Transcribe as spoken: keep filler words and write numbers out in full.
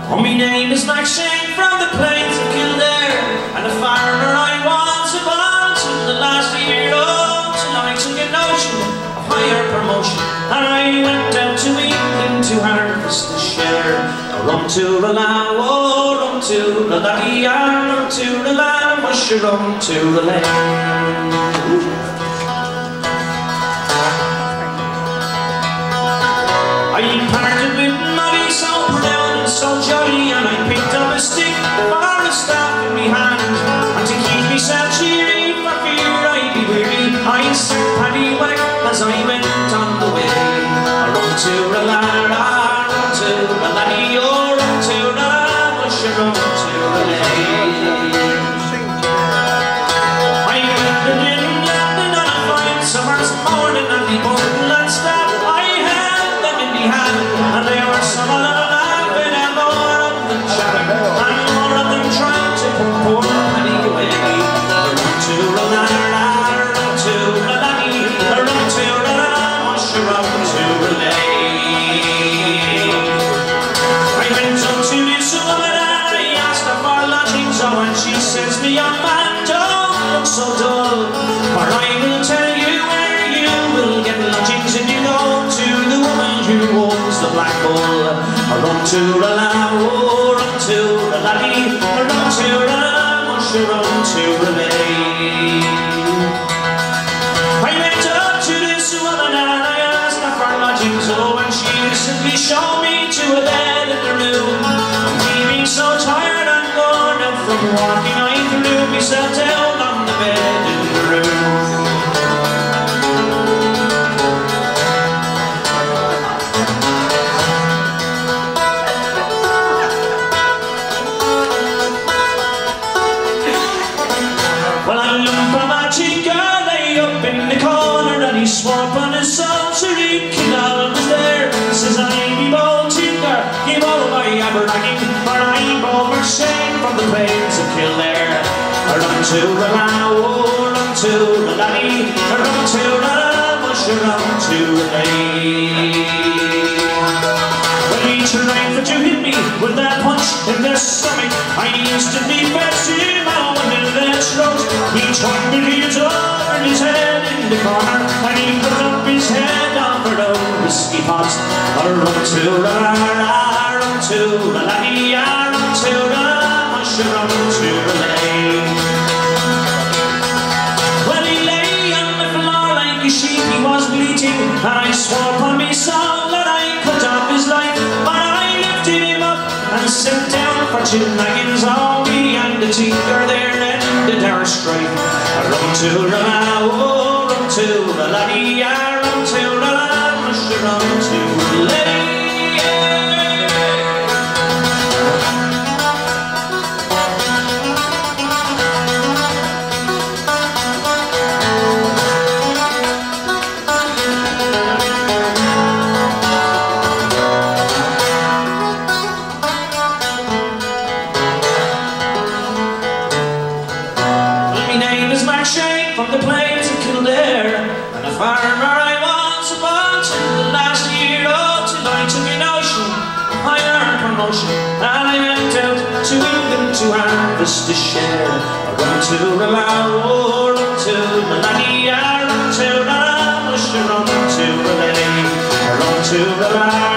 Oh, my name is Mac Shane from the plains of Kildare, and a farmer I was about in the last year old, till I took a notion of higher promotion, and I went down to England to harvest the share. Rum to the la, oh, rum to the la, yeah, rum to the la, mush rum to the land. I parted with Molly so proud and so jolly, and I picked up a stick for a staff in me hand, and to keep myself cheery for fear I'd be weary, I sang Paddy Whack as I went on the way. I run to the la, run to the laddie, oh, run to the la, mush run to the lane. I landed in London on a fine summer's morning, and the boat lads that and there were some of them laughing and more of them chatting, and more of them trying to put poor Paddy away. Run to the la, run to the laddie, run to the la, mush run to the lane. I went up to this woman and I asked her for lodgings, oh, and she says, me young man, don't look so dull, for I will tell you where you will get lodgings if you go to the woman who owns the Black Bull. Run to the la, oh, run to the laddie, run to the la, mush run to the lane. I went up to this woman and I asked her for lodgings, oh, and she instantly showed me to a bed in the room. Feeling so tired and worn out from walking, I threw myself down on the bed in the room. He swore upon his soul, Sir Kinal was there. Says I be bold Tinder, give all my Abernagging, for I'm over Shane from the plains of Kildare. Run to the la, oh, run to the laddie, run to the la, mush run to the lane. When he tried for to hit me with that punch in the stomach, I instantly fetched him out in the throat. He turned me his over his head in the corner, and he put up his head on for the whiskey pot. Run to the la, run to the laddie, run to the la, mush run to the lane. Well, he lay on the floor like a sheep, he was bleating, and I swore upon me soul that I cut off his life. But I lifted him up and sent down for two naggins, all me and the tinker there ended our strife. Run to the la, oh, run to the laddie, run to the la, mush run to the lane. From the plains of Kildare, and a farmer I was about in the last year old, till I took a notion of higher promotion, and I went out to England to harvest the share. I run to the la, oh, run to the laddie, run to the la, mush run to the lane. Run to the la.